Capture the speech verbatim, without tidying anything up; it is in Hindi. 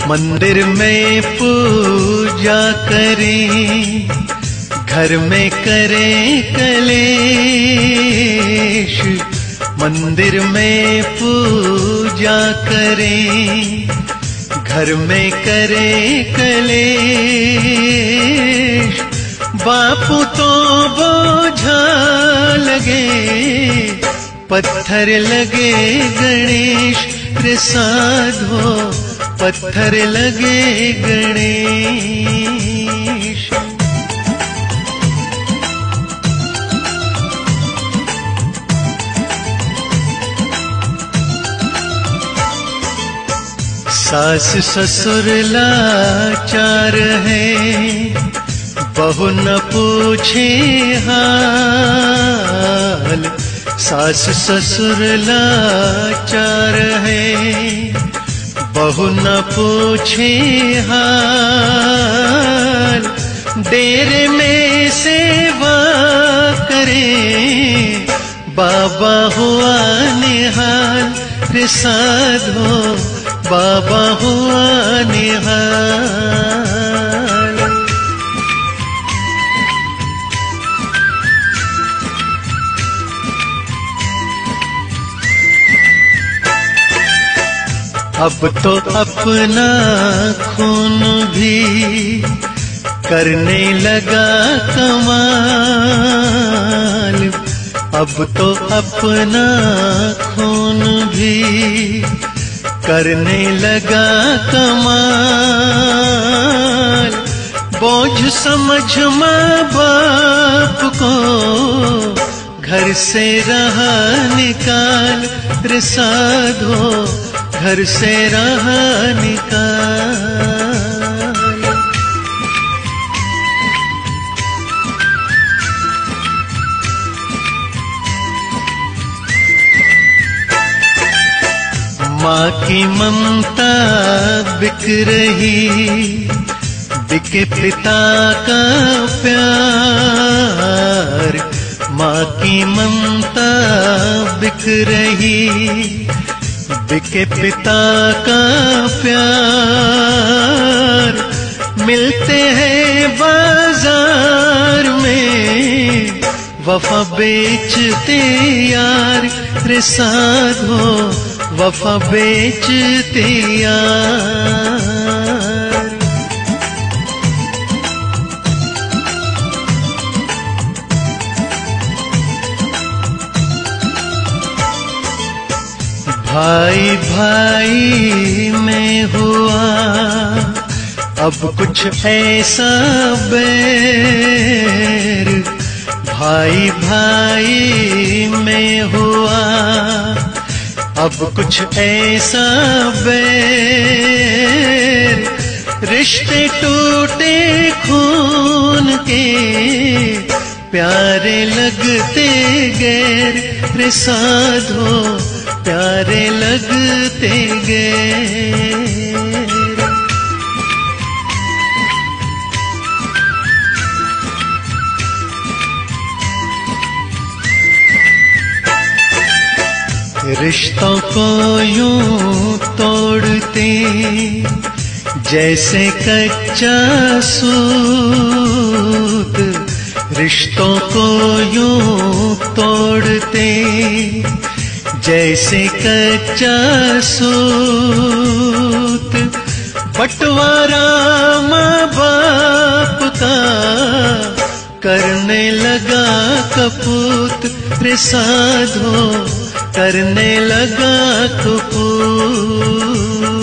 मंदिर में पूजा करें, घर में करें कलेश। मंदिर में पूजा करें, घर में करें कलेश। बापू तो बोझा लगे, पत्थर लगे गणेश रे साधो, पत्थर लगे गणेश। सास ससुर लाचार है, बहू न पूछे हाल। सास ससुर लाचार है, बहू न पूछे हाल। डेरे में सेवा करें, बाबा हुआ निहाल रे साधो, बाबा हुआ निहाल। अब तो अपना खून भी करने लगा कमाल। अब तो अपना खून भी करने लगा कमाल। बोझ समझ माँ बाप को, घर से रहा निकाल रे साधो, घर से रहा निकाल। माँ की ममता बिक रही, बिके पिता का प्यार। माँ की ममता बिक रही, बिके पिता का प्यार। मिलते हैं बाजार में, वफा बेचते यार रे साधो, वफा बेचते यार। भाई भाई में हुआ अब कुछ ऐसा बैर। भाई भाई में हुआ अब कुछ ऐसा बैर। रिश्ते टूटे खून के, प्यारे लगते गैर रे साधो, प्यारे लगते गैर। रिश्तों को यूं तोड़ते जैसे कच्चा सूत। रिश्तों को यूं तोड़ते जैसे कच्चा सूत। बंटवारा माँ बाप का करने लगा कपूत रे साधो, करने लगा कपूत।